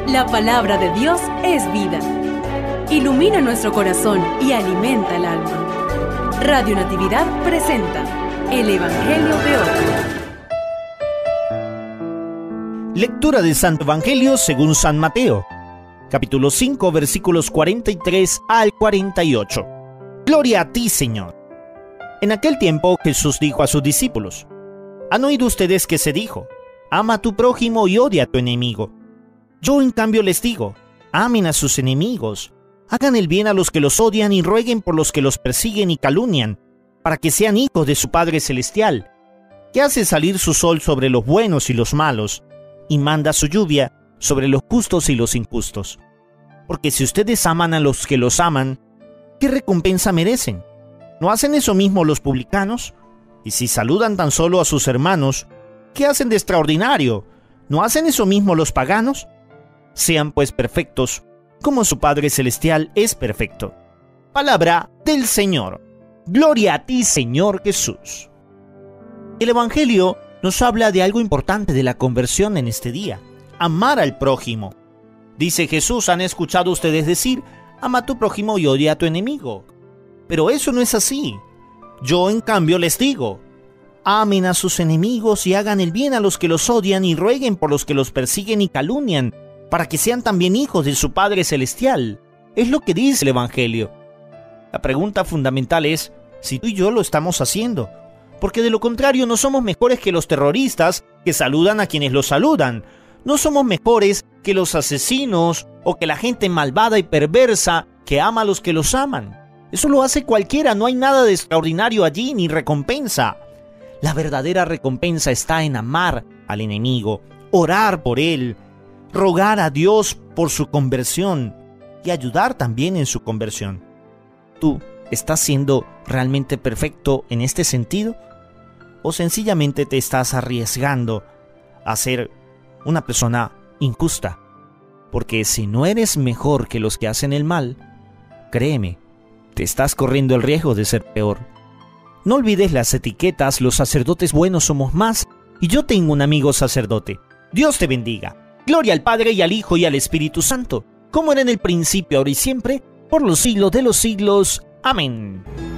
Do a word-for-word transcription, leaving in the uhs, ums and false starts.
La palabra de Dios es vida. Ilumina nuestro corazón y alimenta el alma. Radio Natividad presenta el Evangelio de hoy. Lectura del Santo Evangelio según San Mateo, capítulo cinco, versículos cuarenta y tres al cuarenta y ocho. Gloria a ti, Señor. En aquel tiempo Jesús dijo a sus discípulos: ¿Han oído ustedes que se dijo: ama a tu prójimo y odia a tu enemigo? Yo en cambio les digo: amen a sus enemigos, hagan el bien a los que los odian y rueguen por los que los persiguen y calumnian, para que sean hijos de su Padre Celestial, que hace salir su sol sobre los buenos y los malos, y manda su lluvia sobre los justos y los injustos. Porque si ustedes aman a los que los aman, ¿qué recompensa merecen? ¿No hacen eso mismo los publicanos? Y si saludan tan solo a sus hermanos, ¿qué hacen de extraordinario? ¿No hacen eso mismo los paganos? Sean pues perfectos, como su Padre Celestial es perfecto. Palabra del Señor. Gloria a ti, Señor Jesús. El Evangelio nos habla de algo importante de la conversión en este día: amar al prójimo. Dice Jesús: han escuchado ustedes decir: ama a tu prójimo y odia a tu enemigo. Pero eso no es así. Yo en cambio les digo: amen a sus enemigos y hagan el bien a los que los odian y rueguen por los que los persiguen y calumnian, para que sean también hijos de su Padre Celestial. Es lo que dice el Evangelio. La pregunta fundamental es si tú y yo lo estamos haciendo, porque de lo contrario no somos mejores que los terroristas que saludan a quienes los saludan. No somos mejores que los asesinos o que la gente malvada y perversa que ama a los que los aman. Eso lo hace cualquiera, no hay nada de extraordinario allí ni recompensa. La verdadera recompensa está en amar al enemigo, orar por él, rogar a Dios por su conversión y ayudar también en su conversión. ¿Tú estás siendo realmente perfecto en este sentido? ¿O sencillamente te estás arriesgando a ser una persona injusta? Porque si no eres mejor que los que hacen el mal, créeme, te estás corriendo el riesgo de ser peor. No olvides las etiquetas: los sacerdotes buenos somos más, y yo tengo un amigo sacerdote. Dios te bendiga. Gloria al Padre y al Hijo y al Espíritu Santo, como era en el principio, ahora y siempre, por los siglos de los siglos. Amén.